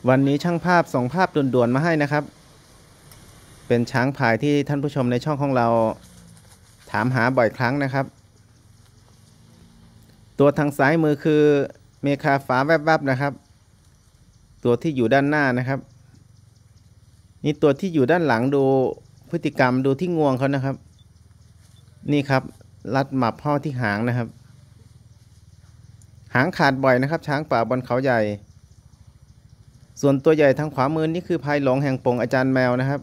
วันนี้ช่างภาพส่งภาพด่วนๆมาให้นะครับเป็นช้างพายที่ท่านผู้ชมในช่องของเราถามหาบ่อยครั้งนะครับตัวทางซ้ายมือคือเมคาฟ้าแวบๆนะครับตัวที่อยู่ด้านหน้านะครับนี่ตัวที่อยู่ด้านหลังดูพฤติกรรมดูที่งวงเขานะครับนี่ครับรัดหมับห่อที่หางนะครับหางขาดบ่อยนะครับช้างป่าบนเขาใหญ่ส่วนตัวใหญ่ทางขวามือนี่คือพายหลงแห่งปงอาจารย์แมวนะครับ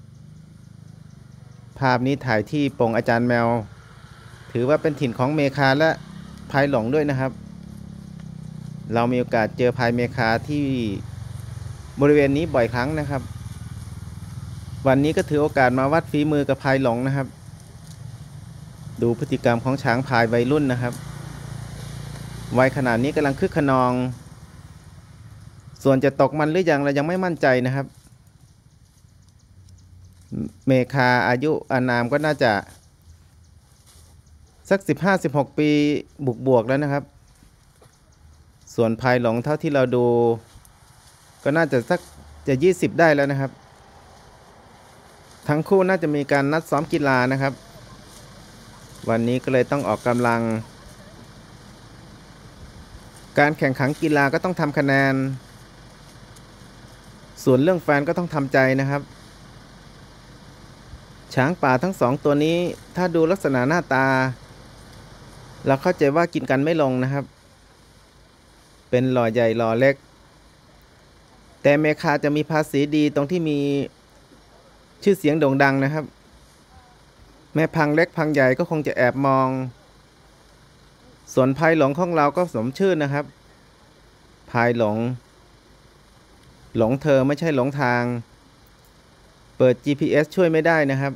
ภาพนี้ถ่ายที่ปงอาจารย์แมวถือว่าเป็นถิ่นของเมคาและพายหลงด้วยนะครับเรามีโอกาสเจอพายเมคาที่บริเวณนี้บ่อยครั้งนะครับวันนี้ก็ถือโอกาสมาวัดฝีมือกับพายหลงนะครับดูพฤติกรรมของช้างพายวัยรุ่นนะครับวัยขนาดนี้กำลังคึกขนองส่วนจะตกมันหรือยังเรายังไม่มั่นใจนะครับเมคาอายุอานามก็น่าจะสัก15-16 ปีบวกแล้วนะครับส่วนพายหลงเท่าที่เราดูก็น่าจะสักจะ20ได้แล้วนะครับทั้งคู่น่าจะมีการนัดซ้อมกีฬานะครับวันนี้ก็เลยต้องออกกำลังการแข่งขันกีฬาก็ต้องทำคะแนนส่วนเรื่องแฟนก็ต้องทำใจนะครับช้างป่าทั้งสองตัวนี้ถ้าดูลักษณะหน้าตาเราเข้าใจว่ากินกันไม่ลงนะครับเป็นหล่อใหญ่หล่อเล็กแต่เมคาจะมีภาษีดีตรงที่มีชื่อเสียงโด่งดังนะครับแม่พังเล็กพังใหญ่ก็คงจะแอบมองส่วนพายหลงของเราก็สมชื่อนะครับพายหลงเธอไม่ใช่หลงทางเปิด GPS ช่วยไม่ได้นะครับ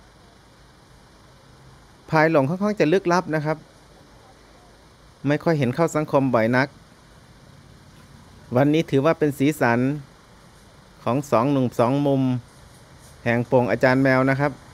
พายหลงค่อนข้างจะลึกลับนะครับไม่ค่อยเห็นเข้าสังคมบ่อยนักวันนี้ถือว่าเป็นสีสันของ2 หนุ่ม 2 มุมแห่งปงอาจารย์แมวนะครับ